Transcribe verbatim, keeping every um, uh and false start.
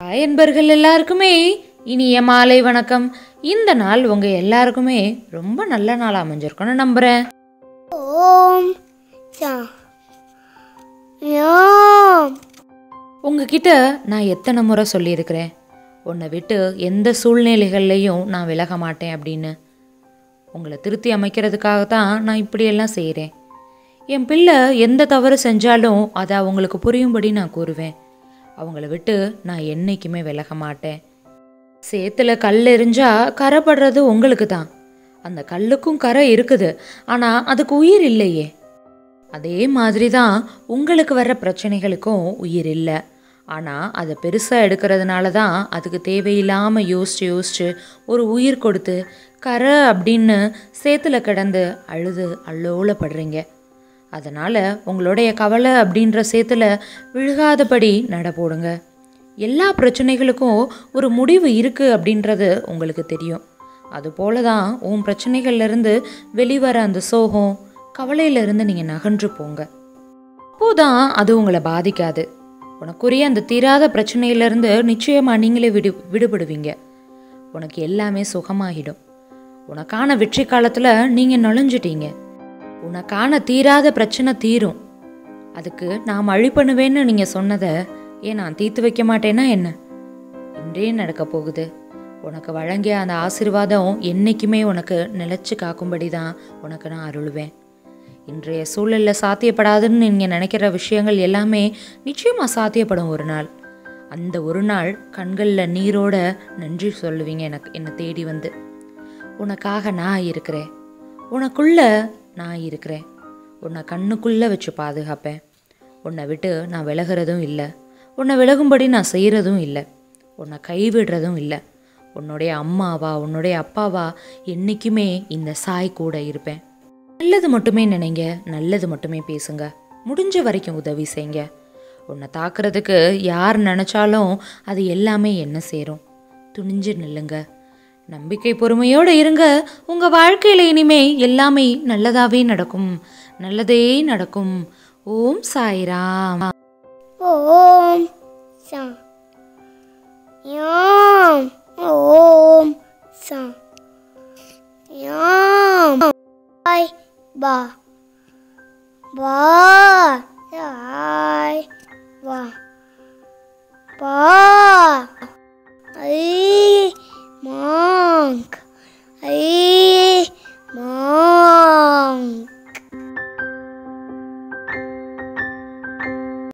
Hi அன்பர்கள் எல்லாருக்குமே இனிய மாலை வணக்கம். இந்த நாள் உங்கள் எல்லாருக்குமே ரொம்ப நல்ல நாள் அமைஞ்சிருக்குன்னு நம்புகிறேன். ஓம் சாய் ராம். உங்ககிட்ட நான் எத்தனை முறை சொல்லியிருக்கிறேன், உன்னை விட்டு எந்த சூழ்நிலைகள்லையும் நான் விலக மாட்டேன் அப்படின்னு. உங்களை திருத்தி அமைக்கிறதுக்காக தான் நான் இப்படியெல்லாம் செய்கிறேன். என் பிள்ளை எந்த தவறு செஞ்சாலும் அதை அவங்களுக்கு புரியும்படி நான் கூறுவேன். அவங்கள விட்டு நான் என்றைக்குமே விலக மாட்டேன். சேத்துல கல் எறிஞ்சா கரை படுறது உங்களுக்கு தான். அந்த கல்லுக்கும் கரை இருக்குது, ஆனால் அதுக்கு உயிர் இல்லையே. அதே மாதிரி தான் உங்களுக்கு வர்ற பிரச்சனைகளுக்கும் உயிர் இல்லை. ஆனால் அதை பெருசாக எடுக்கிறதுனால தான் அதுக்கு தேவையில்லாமல் யோசிச்சு யோசிச்சு ஒரு உயிர் கொடுத்து கரை அப்படின்னு சேத்துல கிடந்து அழுது அல்லோலப்படுறீங்க. அதனால் உங்களுடைய கவலை அப்படின்ற சேத்துல விழுகாதபடி நட போடுங்க. எல்லா பிரச்சனைகளுக்கும் ஒரு முடிவு இருக்குது அப்படின்றது உங்களுக்கு தெரியும். அதுபோல தான் உன் பிரச்சனைகள்லேருந்து வெளிவர அந்த சோகம் கவலையிலேருந்து நீங்கள் நகன்று போங்க. அப்போதான் அது உங்களை பாதிக்காது. உனக்குரிய அந்த தீராத பிரச்சனையிலேருந்து நிச்சயமாக நீங்களே விடு விடுபடுவீங்க. உனக்கு எல்லாமே சுகமாகிடும். உனக்கான வெற்றி காலத்தில் நீங்கள் நுழைஞ்சிட்டீங்க. உனக்கான தீராத பிரச்சனை தீரும். அதுக்கு நான் வழி பண்ணுவேன்னு நீங்கள் சொன்னதை ஏன் நான் தீர்த்து வைக்க மாட்டேன்னா என்ன? இன்றே நடக்க போகுது. உனக்கு வழங்கிய அந்த ஆசீர்வாதம் என்றைக்குமே உனக்கு நிலச்சி காக்கும்படி தான் உனக்கு நான் அருள்வேன். இன்றைய சூழலில் சாத்தியப்படாதுன்னு நீங்கள் நினைக்கிற விஷயங்கள் எல்லாமே நிச்சயமாக சாத்தியப்படும் ஒரு நாள். அந்த ஒரு நாள் கண்களில் நீரோட நன்றி சொல்லுவீங்க எனக்கு என்னை தேடி வந்து. உனக்காக நான் இருக்கிறேன், உனக்குள்ள நான் இருக்கிறேன், உன்னை கண்ணுக்குள்ளே வச்சு பாதுகாப்பேன். உன்னை விட்டு நான் விலகிறதும் இல்லை, உன்னை விலகும்படி நான் செய்கிறதும் இல்லை, உன்னை கைவிடுறதும் இல்லை. உன்னுடைய அம்மாவா உன்னுடைய அப்பாவா என்றைக்குமே இந்த சாய் கூட இருப்பேன். நல்லது மட்டுமே நினைங்க, நல்லது மட்டுமே பேசுங்க, முடிஞ்ச வரைக்கும் உதவி செய்யுங்க. உன்னை தாக்குறதுக்கு யார் நினச்சாலும் அது எல்லாமே என்ன சேரும். துணிஞ்சு நில்லுங்க. நம்பிக்கை பொறுமையோடு இருங்க. உங்கள் வாழ்க்கையில் இனிமே எல்லாமே நல்லதாகவே நடக்கும், நல்லதே நடக்கும். ஓம் சாய் ராம். ஓம் சாய் ராம். ஓம் சாய் ராம். சாய் பா பா சாய் பா பா